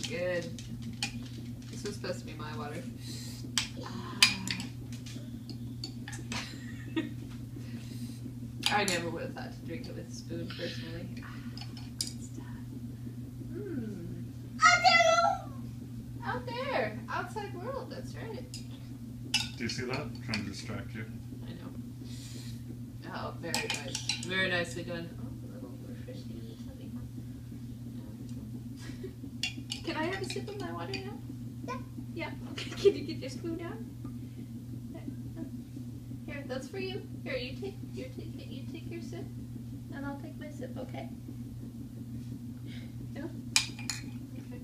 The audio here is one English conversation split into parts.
Good. This was supposed to be my water. I never would have thought to drink it with a spoon, personally. Good stuff. Out there! Outside world, that's right. Do you see that? I'm trying to distract you. I know. Oh, very nice. Very nicely done. Oh, a little refreshing in the tummy, huh? Can I have a sip of my water now? Yeah. Yeah. Okay. Can you get your spoon out? Here, that's for you. Here, you take your sip, and I'll take my sip. Okay. Yeah. Okay.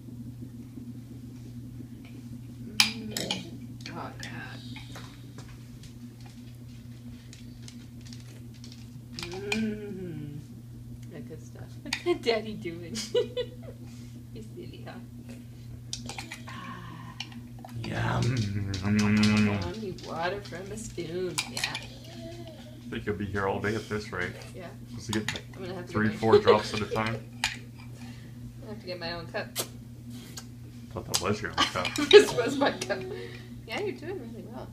Oh yeah. That good stuff. What's that daddy doing? He's silly, huh? Yum. Yummy water from a spoon. Yeah. I think you'll be here all day at this rate. Yeah. Just to get like I'm gonna have to 3-4 drops at a time. I have to get my own cup. I thought that was your own cup. This was my cup. Yeah, you're doing really well.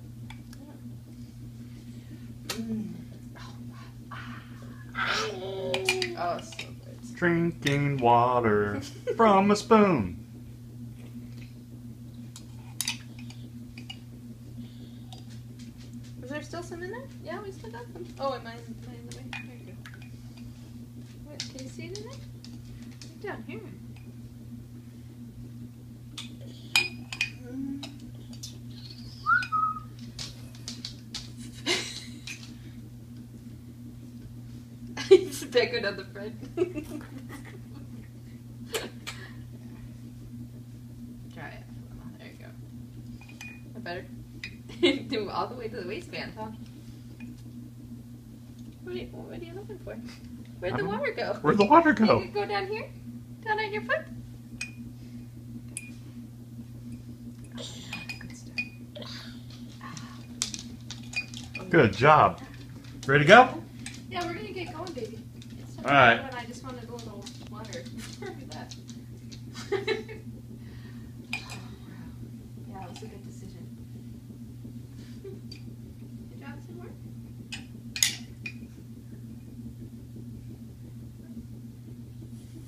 Oh, so good. Drinking water from a spoon. Is there still some in there? Yeah, we still got some. Oh, am I in the way? There you go. What, can you see it in there? Look down here. It's a decorative on the front. Try it. There you go. That better? Do all the way to the waistband, huh? What are you looking for? Where'd the water go? Where'd the water go? You go down here? Down on your foot? Good job. Ready to go? Yeah, we're gonna get going, baby. It's all right. I just want to go in the water. Look at that.